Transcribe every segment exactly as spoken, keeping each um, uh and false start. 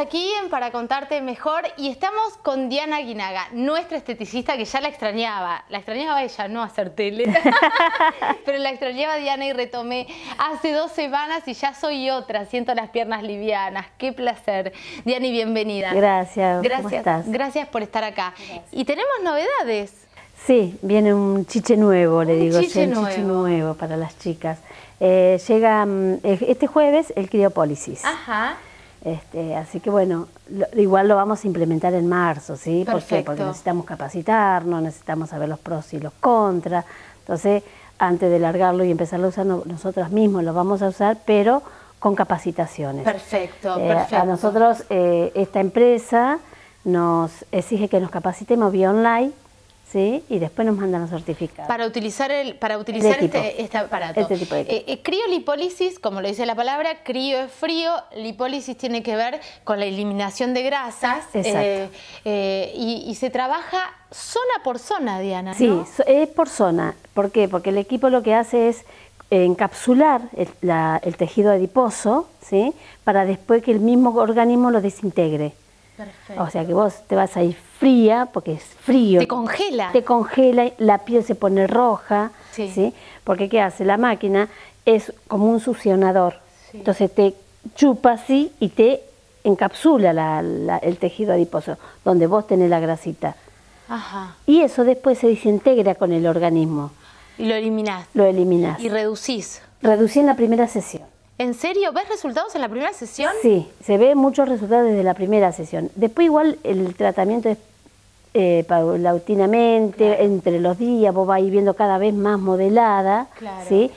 aquí en Para Contarte Mejor y estamos con Diana Aguinaga, nuestra esteticista que ya la extrañaba. La extrañaba ella, no hacer tele, pero la extrañaba Diana y retomé hace dos semanas y ya soy otra. Siento las piernas livianas. Qué placer. Diana, y bienvenida. Gracias. Gracias. ¿Cómo estás? Gracias por estar acá. Gracias. Y tenemos novedades. Sí, viene un chiche nuevo, le Un digo chiche yo, un chiche nuevo. nuevo para las chicas. Eh, llega mm, este jueves el criopólisis. Ajá. Este, así que bueno, lo, igual lo vamos a implementar en marzo, ¿sí? ¿Por qué? Porque necesitamos capacitarnos, necesitamos saber los pros y los contras. Entonces, antes de largarlo y empezarlo a usar, no, nosotros mismos lo vamos a usar, pero con capacitaciones. Perfecto, Eh, perfecto. A nosotros, eh, esta empresa nos exige que nos capacitemos vía online, ¿sí? Y después nos mandan los certificados. Para utilizar, el, para utilizar tipo, este, este aparato. Este tipo de eh, eh, criolipólisis, como lo dice la palabra, crío es frío, lipólisis tiene que ver con la eliminación de grasas. Exacto. Eh, eh, y, y se trabaja zona por zona, Diana, ¿no? Sí, es por zona. ¿Por qué? Porque el equipo lo que hace es encapsular el, la, el tejido adiposo, ¿sí? Para después que el mismo organismo lo desintegre. Perfecto. O sea que vos te vas a ir fría, porque es frío. Te congela. Te congela, la piel se pone roja, sí. ¿sí? Porque ¿qué hace? La máquina es como un succionador. Sí. Entonces te chupa así y te encapsula la, la, el tejido adiposo, donde vos tenés la grasita. Ajá. Y eso después se desintegra con el organismo. Y lo eliminás. Lo eliminás. Y reducís. Reducí en la primera sesión. ¿En serio? ¿Ves resultados en la primera sesión? Sí, se ve muchos resultados desde la primera sesión. Después igual el tratamiento es eh, paulatinamente, claro. Entre los días vos vas a ir viendo cada vez más modelada, claro. ¿Sí?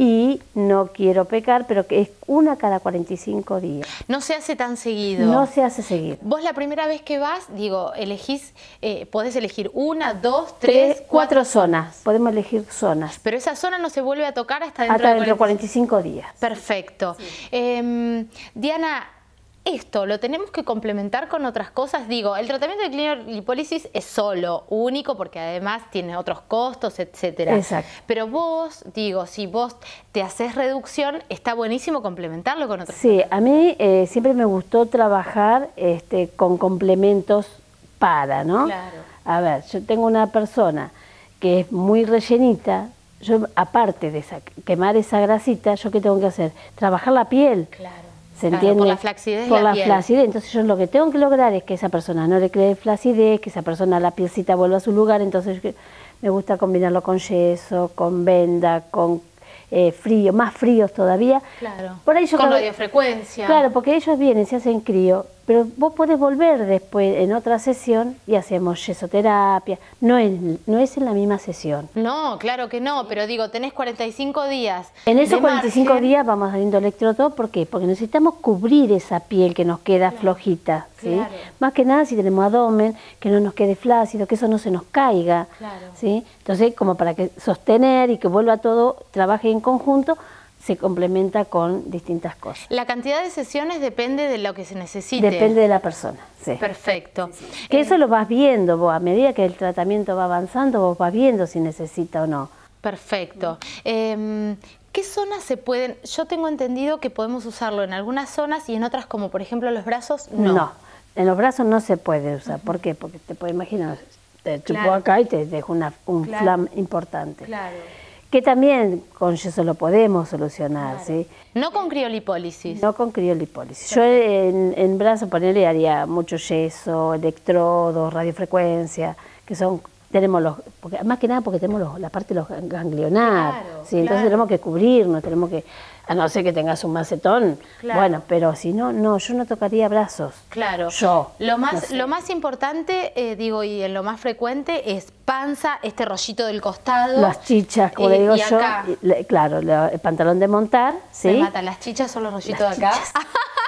Y no quiero pecar, pero que es una cada cuarenta y cinco días. No se hace tan seguido. No se hace seguido. Vos la primera vez que vas, digo, elegís, eh, podés elegir una, dos, tres, tres cuatro, cuatro zonas. zonas. Podemos elegir zonas. Pero esa zona no se vuelve a tocar hasta dentro, hasta de, dentro de cuarenta y cinco días. Perfecto. Sí. Eh, Diana, esto lo tenemos que complementar con otras cosas. Digo, el tratamiento de criolipólisis es solo, único, porque además tiene otros costos, etcétera. Exacto. Pero vos, digo, si vos te haces reducción, está buenísimo complementarlo con otros. Sí, a mí eh, siempre me gustó trabajar este, con complementos para, ¿no? Claro. A ver, yo tengo una persona que es muy rellenita. Yo, aparte de esa, quemar esa grasita, ¿yo qué tengo que hacer? Trabajar la piel. Claro. ¿Se claro, entiende? por la flacidez. Por la, la piel. flacidez. Entonces yo lo que tengo que lograr es que esa persona no le cree flacidez, que esa persona la pielcita vuelva a su lugar. Entonces me gusta combinarlo con yeso, con venda, con eh, frío, más fríos todavía. Claro. Por ahí yo con cada... radiofrecuencia. Claro, porque ellos vienen, se hacen crío, pero vos podés volver después en otra sesión y hacemos yesoterapia. No es, no es en la misma sesión. No, claro que no, pero digo, tenés cuarenta y cinco días. En esos cuarenta y cinco margen. días vamos haciendo electrodo. ¿Por qué? Porque necesitamos cubrir esa piel que nos queda claro. flojita. ¿Sí? Claro. Más que nada si tenemos abdomen, que no nos quede flácido, que eso no se nos caiga. Claro. ¿Sí? Entonces, como para que sostener y que vuelva todo, trabaje en conjunto, se complementa con distintas cosas. La cantidad de sesiones depende de lo que se necesite. Depende de la persona, sí. Perfecto. Sí, sí. Que eh, eso lo vas viendo vos, a medida que el tratamiento va avanzando, vos vas viendo si necesita o no. Perfecto. Eh, ¿Qué zonas se pueden...? Yo tengo entendido que podemos usarlo en algunas zonas y en otras, como por ejemplo los brazos, no. No, en los brazos no se puede usar. Uh-huh. ¿Por qué? Porque te puedes imaginar, te chupó claro. acá y te dejó una, un claro. flam importante. Claro. Que también con yeso lo podemos solucionar, claro. ¿Sí? No con criolipólisis. No con criolipólisis. Yo en, en brazo, ponerle, haría mucho yeso, electrodos, radiofrecuencia, que son, tenemos los, porque, más que nada porque tenemos los, la parte de los ganglionar, claro, ¿sí? Entonces claro. tenemos que cubrirnos, tenemos que, a no ser que tengas un macetón, claro. Bueno, pero si no, no, yo no tocaría brazos. Claro. Yo. Lo más, no sé. lo más importante, eh, digo, y en lo más frecuente es panza, este rollito del costado. Las chichas, como eh, le digo y yo, acá. Y, claro, el pantalón de montar, ¿sí? Me matan, las chichas son los rollitos las de acá. Chichas.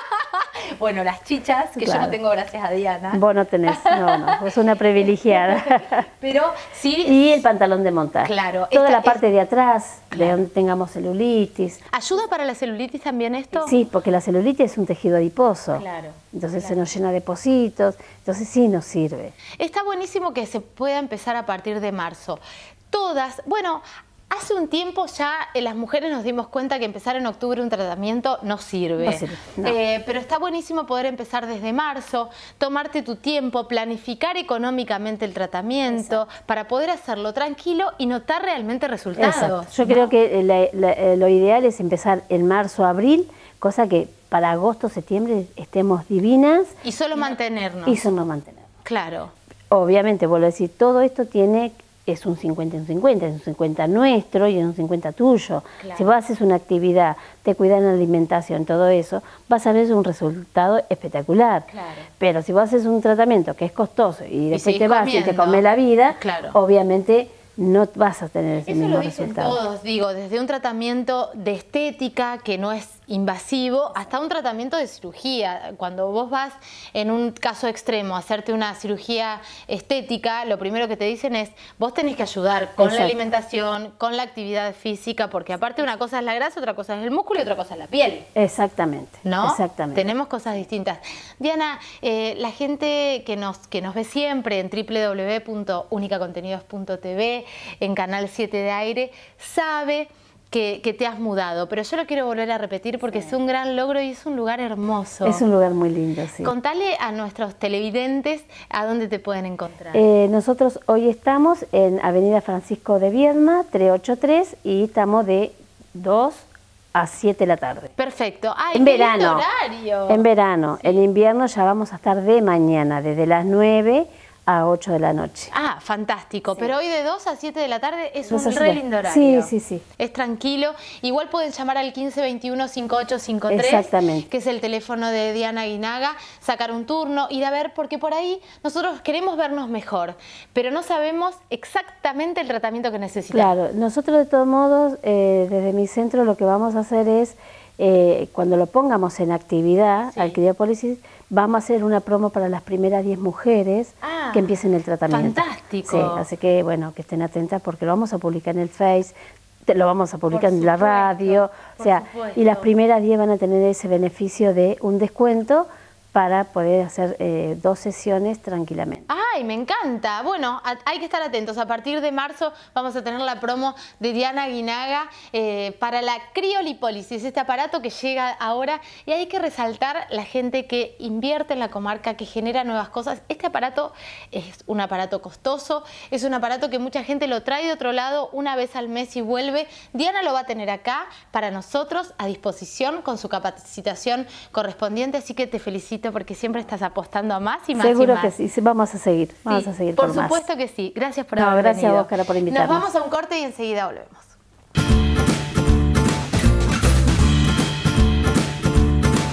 Bueno, las chichas, que claro. Yo no tengo gracias a Diana. Vos no tenés, no, no, es una privilegiada. Pero sí. Y el pantalón de montar. Claro. Toda esta, la parte es, de atrás, claro. De donde tengamos celulitis. ¿Ayuda para la celulitis también esto? Sí, porque la celulitis es un tejido adiposo. Claro. Entonces claro. se nos llena de pocitos, entonces sí nos sirve. Está buenísimo que se pueda empezar a partir de marzo. Todas, bueno, Hace un tiempo ya eh, las mujeres nos dimos cuenta que empezar en octubre un tratamiento no sirve, no sirve no. Eh, pero está buenísimo poder empezar desde marzo, tomarte tu tiempo, planificar económicamente el tratamiento. Exacto. Para poder hacerlo tranquilo y notar realmente resultados. Exacto. Yo ¿no? creo que la, la, lo ideal es empezar en marzo, abril, cosa que para agosto, septiembre estemos divinas. Y solo mantenernos. Y solo mantenernos. Claro. Obviamente, vuelvo a decir, todo esto tiene... es un cincuenta y un cincuenta, es un cincuenta nuestro y es un cincuenta tuyo. Claro. Si vos haces una actividad, te cuidan la alimentación, todo eso, vas a ver un resultado espectacular. Claro. Pero si vos haces un tratamiento que es costoso y después y te vas comiendo. y te comes la vida, claro. obviamente no vas a tener ese Eso mismo lo dicen resultado. todos, digo, desde un tratamiento de estética que no es invasivo hasta un tratamiento de cirugía. Cuando vos vas en un caso extremo a hacerte una cirugía estética, lo primero que te dicen es vos tenés que ayudar con Exacto. la alimentación, con la actividad física, porque aparte una cosa es la grasa, otra cosa es el músculo y otra cosa es la piel. Exactamente. ¿No? Exactamente. Tenemos cosas distintas. Diana, eh, la gente que nos, que nos ve siempre en doble u doble u doble u punto única contenidos punto t v, en Canal siete de Aire, sabe que, que te has mudado, pero yo lo quiero volver a repetir porque sí. es un gran logro y es un lugar hermoso. Es un lugar muy lindo, sí. Contale a nuestros televidentes a dónde te pueden encontrar. Eh, nosotros hoy estamos en Avenida Francisco de Viedma, trescientos ochenta y tres, y estamos de dos a siete de la tarde. Perfecto. Ay, en qué verano. Horario. En verano. Sí. En invierno ya vamos a estar de mañana, desde las nueve a ocho de la noche. Ah, fantástico. Sí. Pero hoy de dos a siete de la tarde es un re siete. Lindo horario. Sí, sí, sí. Es tranquilo. Igual pueden llamar al quince veintiuno cincuenta y ocho cincuenta y tres. Exactamente. Que es el teléfono de Diana Aguinaga. Sacar un turno, ir a ver, porque por ahí nosotros queremos vernos mejor, pero no sabemos exactamente el tratamiento que necesitamos. Claro, nosotros de todos modos, eh, desde mi centro lo que vamos a hacer es, eh, cuando lo pongamos en actividad, sí. al Criopólisis, vamos a hacer una promo para las primeras diez mujeres ah, que empiecen el tratamiento. Fantástico. Sí, así que bueno, que estén atentas porque lo vamos a publicar en el Face, lo vamos a publicar en la radio, o sea, y las primeras diez van a tener ese beneficio de un descuento para poder hacer eh, dos sesiones tranquilamente. ¡Ay, me encanta! Bueno, a, hay que estar atentos. A partir de marzo vamos a tener la promo de Diana Aguinaga eh, para la criolipólisis, este aparato que llega ahora, y hay que resaltar la gente que invierte en la comarca, que genera nuevas cosas. Este aparato es un aparato costoso, es un aparato que mucha gente lo trae de otro lado una vez al mes y vuelve. Diana lo va a tener acá para nosotros a disposición con su capacitación correspondiente, así que te felicito porque siempre estás apostando a más y más Seguro y más. que sí, vamos a seguir, vamos sí, a seguir por, por supuesto más. que sí. Gracias por no, haber gracias venido. a vos, Cara, por invitarnos. Nos vamos a un corte y enseguida volvemos.